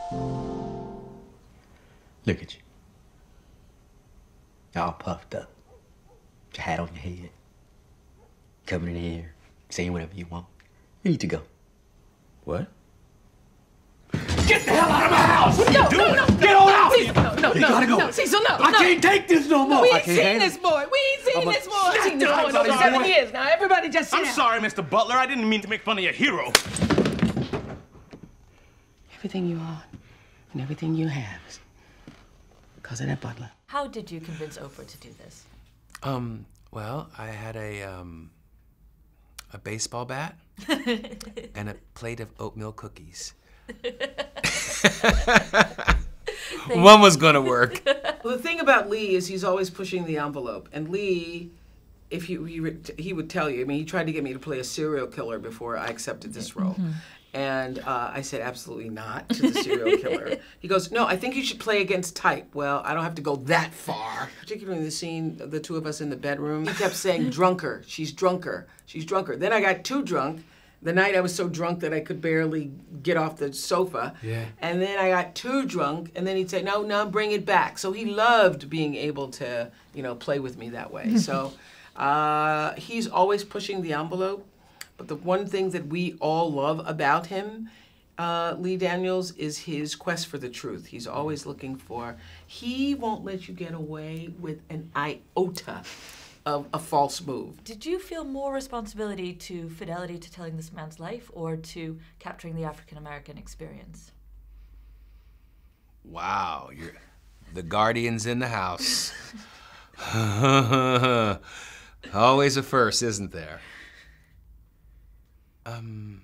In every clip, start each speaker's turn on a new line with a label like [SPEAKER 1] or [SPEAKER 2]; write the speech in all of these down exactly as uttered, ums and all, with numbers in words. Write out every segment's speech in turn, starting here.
[SPEAKER 1] Look at you. You're all puffed up. With your hat on your head. Covered in hair. Saying whatever you want. You need to go.
[SPEAKER 2] What?
[SPEAKER 1] Get the hell out of my house! What are you
[SPEAKER 3] no,
[SPEAKER 1] doing?
[SPEAKER 3] No, no,
[SPEAKER 1] Get on out!
[SPEAKER 3] Cecil, no, no,
[SPEAKER 1] you
[SPEAKER 3] no,
[SPEAKER 1] gotta go.
[SPEAKER 3] no, Cecil, no,
[SPEAKER 1] I
[SPEAKER 3] no.
[SPEAKER 1] can't take this no more.
[SPEAKER 3] No, we
[SPEAKER 1] I
[SPEAKER 3] ain't
[SPEAKER 1] can't
[SPEAKER 3] seen
[SPEAKER 1] handle
[SPEAKER 3] this boy. We ain't seen
[SPEAKER 1] I'm
[SPEAKER 3] this
[SPEAKER 1] a-
[SPEAKER 3] boy. I've seen this boy in
[SPEAKER 1] I'm
[SPEAKER 3] seven
[SPEAKER 1] sorry.
[SPEAKER 3] years now. Everybody just sit
[SPEAKER 2] I'm
[SPEAKER 3] down.
[SPEAKER 2] sorry, Mister Butler. I didn't mean to make fun of your hero.
[SPEAKER 3] Everything you are and everything you have is because of that Butler.
[SPEAKER 4] How did you convince Oprah to do this?
[SPEAKER 5] Um, well, I had a, um, a baseball bat and a plate of oatmeal cookies. One was gonna work.
[SPEAKER 3] Well, the thing about Lee is he's always pushing the envelope. And Lee, if he, he, he would tell you, I mean, he tried to get me to play a serial killer before I accepted this role. Mm-hmm. And uh, I said, absolutely not to the serial killer. He goes, no, I think you should play against type. Well, I don't have to go that far. Particularly in the scene of the two of us in the bedroom. He kept saying, drunker, she's drunker, she's drunker. Then I got too drunk. The night I was so drunk that I could barely get off the sofa.
[SPEAKER 5] Yeah.
[SPEAKER 3] And then I got too drunk, and then he'd say, no, no, bring it back. So he loved being able to, you know, play with me that way. So uh, he's always pushing the envelope. But the one thing that we all love about him, uh, Lee Daniels, is his quest for the truth. He's always looking for, he won't let you get away with an iota of a false move.
[SPEAKER 4] Did you feel more responsibility to fidelity to telling this man's life or to capturing the African-American experience?
[SPEAKER 5] Wow, you're the guardian's in the house. Always a first, isn't there? Um,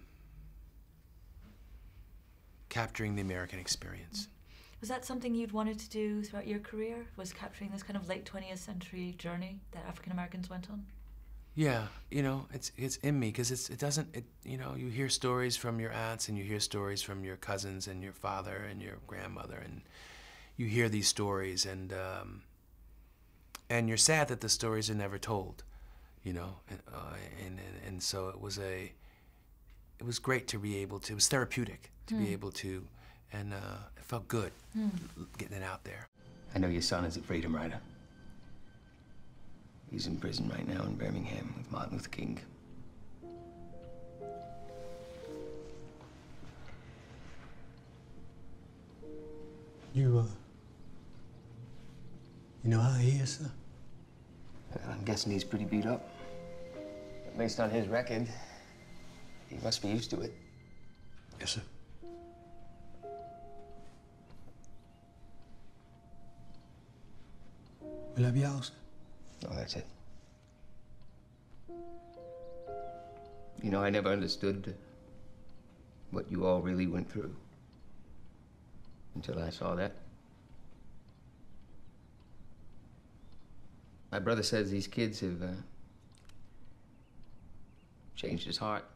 [SPEAKER 5] capturing the American experience.
[SPEAKER 4] Was that something you'd wanted to do throughout your career? Was capturing this kind of late twentieth century journey that African Americans went on?
[SPEAKER 5] Yeah, you know, it's it's in me because it's it doesn't it you know you hear stories from your aunts and you hear stories from your cousins and your father and your grandmother and you hear these stories and um, and you're sad that the stories are never told, you know, and uh, and, and and so it was a it was great to be able to it was therapeutic to mm. be able to and uh, it felt good mm. getting it out there.
[SPEAKER 1] I know your son is a freedom rider. He's in prison right now in Birmingham with Martin Luther King.
[SPEAKER 6] You, uh, you know how he is, sir?
[SPEAKER 1] I'm guessing he's pretty beat up. Based on his record, he must be used to it.
[SPEAKER 6] Yes, sir. Will I be out, sir?
[SPEAKER 1] Oh, that's it. You know, I never understood what you all really went through until I saw that. My brother says these kids have uh, changed his heart.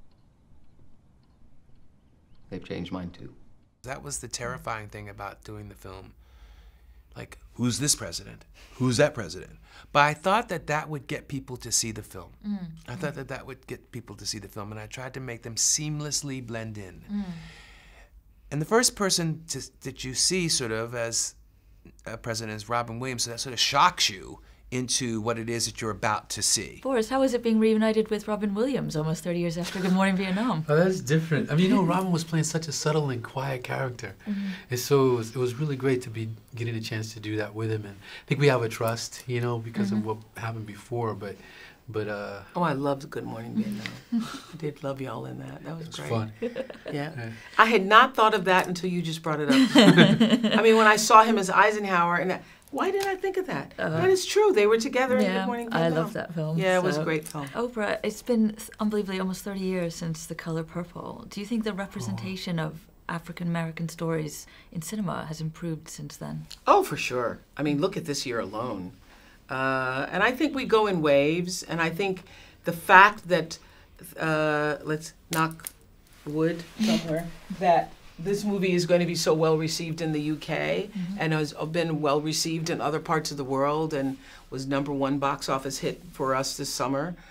[SPEAKER 1] They've changed mine, too.
[SPEAKER 5] That was the terrifying thing about doing the film. Like, who's this president? Who's that president? But I thought that that would get people to see the film. Mm. I thought that that would get people to see the film, and I tried to make them seamlessly blend in. Mm. And the first person to, that you see sort of as a president is Robin Williams, so that sort of shocks you into what it is that you're about to see.
[SPEAKER 4] Boris, how is it being reunited with Robin Williams almost thirty years after Good Morning Vietnam?
[SPEAKER 6] Oh, that's different. I mean, you know, Robin was playing such a subtle and quiet character. Mm-hmm. And so it was, it was really great to be getting a chance to do that with him. And I think we have a trust, you know, because mm-hmm. of what happened before. But, but uh,
[SPEAKER 3] oh, I loved Good Morning Vietnam. I did love y'all in that. That was,
[SPEAKER 6] it was
[SPEAKER 3] great.
[SPEAKER 6] fun.
[SPEAKER 3] Yeah.
[SPEAKER 6] yeah.
[SPEAKER 3] I had not thought of that until you just brought it up. I mean, when I saw him as Eisenhower, and I, why didn't I think of that? Uh, that is true. They were together in
[SPEAKER 4] yeah,
[SPEAKER 3] Good Morning Vietnam.
[SPEAKER 4] I love that film.
[SPEAKER 3] Yeah, it
[SPEAKER 4] so.
[SPEAKER 3] was a great film.
[SPEAKER 4] Oprah, it's been unbelievably almost thirty years since The Color Purple. Do you think the representation oh. of African-American stories in cinema has improved since then?
[SPEAKER 3] Oh, for sure. I mean, look at this year alone. Uh, and I think we go in waves, and I think the fact that, uh, let's knock wood somewhere, that this movie is going to be so well received in the U K mm-hmm. and has been well received in other parts of the world and was number one box office hit for us this summer.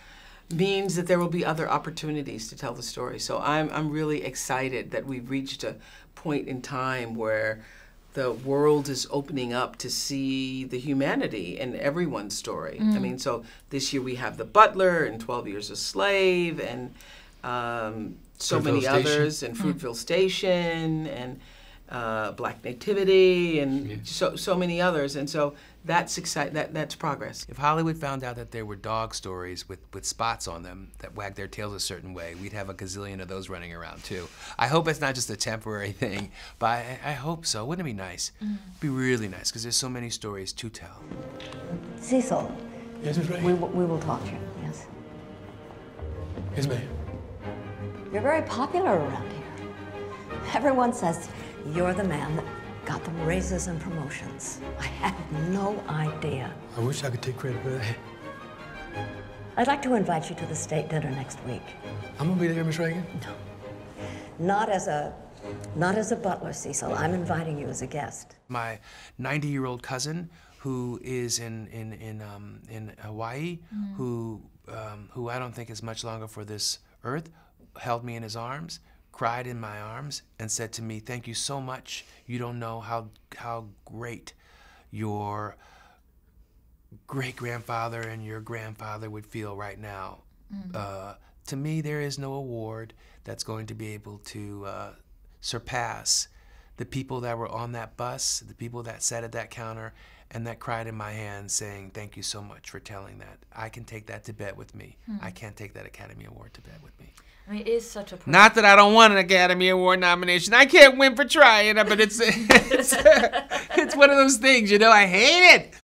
[SPEAKER 3] means that there will be other opportunities to tell the story. So I'm, I'm really excited that we've reached a point in time where the world is opening up to see the humanity in everyone's story. Mm. I mean, so this year we have the Butler and twelve Years a Slave and um, so many
[SPEAKER 6] Station.
[SPEAKER 3] others, and Fruitville mm. Station and uh, Black Nativity and yeah. so so many others. And so that's excite that that's progress.
[SPEAKER 5] If Hollywood found out that there were dog stories with, with spots on them that wagged their tails a certain way, we'd have a gazillion of those running around too. I hope it's not just a temporary thing, but I, I hope so. Wouldn't it be nice? Mm. It'd be really nice, because there's so many stories to tell.
[SPEAKER 7] Cecil.
[SPEAKER 6] Yes, Miss Ray?
[SPEAKER 7] We, we will talk to you, yes?
[SPEAKER 6] Yes, ma'am.
[SPEAKER 7] You're very popular around here. Everyone says you're the man that got them raises and promotions. I had no idea.
[SPEAKER 6] I wish I could take credit for that.
[SPEAKER 7] I'd like to invite you to the state dinner next week.
[SPEAKER 6] I'm gonna be there, Miss Reagan.
[SPEAKER 7] No, not as a, not as a butler, Cecil. I'm inviting you as a guest.
[SPEAKER 5] My ninety-year-old cousin, who is in in in um, in Hawaii, mm. who um, who I don't think is much longer for this earth, held me in his arms, cried in my arms, and said to me, "Thank you so much. You don't know how how great your great-grandfather and your grandfather would feel right now." Mm. Uh, to me, there is no award that's going to be able to uh, surpass the people that were on that bus, the people that sat at that counter, and that cried in my hand saying, "Thank you so much for telling that." I can take that to bed with me. Mm. I can't take that Academy Award to bed with me.
[SPEAKER 4] I mean, it is such a...
[SPEAKER 5] Not that I don't want an Academy Award nomination. I can't win for trying, but it's it's, it's one of those things, you know. I hate it.